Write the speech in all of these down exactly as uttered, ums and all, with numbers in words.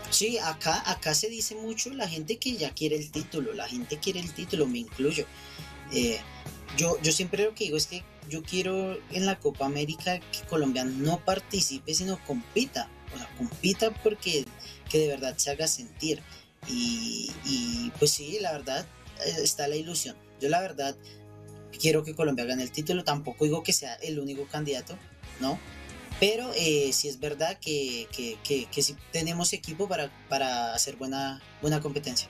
Sí, acá, acá se dice mucho la gente que ya quiere el título, la gente quiere el título, me incluyo. Eh, yo, yo siempre lo que digo es que yo quiero en la Copa América que Colombia no participe, sino compita. O sea, compita porque que de verdad se haga sentir. Y, y pues sí, la verdad, eh, está la ilusión. Yo la verdad quiero que Colombia gane el título, tampoco digo que sea el único candidato, ¿no? Pero eh, sí es verdad que, que, que, que sí tenemos equipo para, para hacer buena, buena competencia.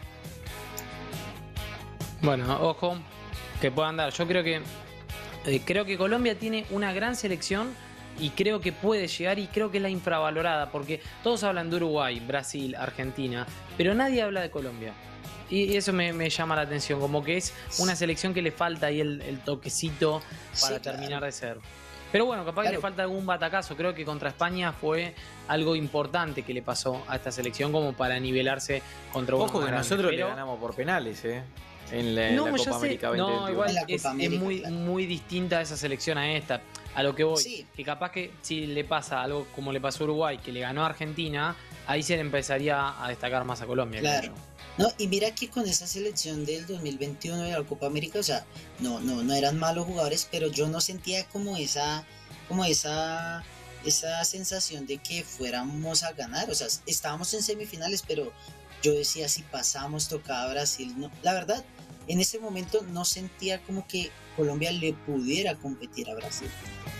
Bueno, ojo, que puedan dar. Yo creo que eh, creo que Colombia tiene una gran selección y creo que puede llegar y creo que es la infravalorada porque todos hablan de Uruguay, Brasil, Argentina, pero nadie habla de Colombia. Y eso me, me llama la atención, como que es una selección que le falta ahí el, el toquecito Sí, para claro, terminar de ser. Pero bueno, capaz que le claro. falta algún batacazo. Creo que contra España fue algo importante que le pasó a esta selección como para nivelarse contra unos Ojo más que grandes. nosotros le Pero ganamos por penales, ¿eh? En la, en la no, ya Copa sé. América No, dos mil veintiuno. En igual la Copa es, es América, muy, claro. muy distinta esa selección a esta. A lo que voy. Sí, Que capaz que si le pasa algo como le pasó a Uruguay, que le ganó a Argentina, ahí se le empezaría a destacar más a Colombia, creo claro. yo. No, y mira que con esa selección del dos mil veintiuno de la Copa América, o sea, no, no, no eran malos jugadores, pero yo no sentía como esa, como esa, esa sensación de que fuéramos a ganar. O sea, estábamos en semifinales, pero yo decía si pasamos, tocaba Brasil. No, la verdad, en ese momento no sentía como que Colombia le pudiera competir a Brasil.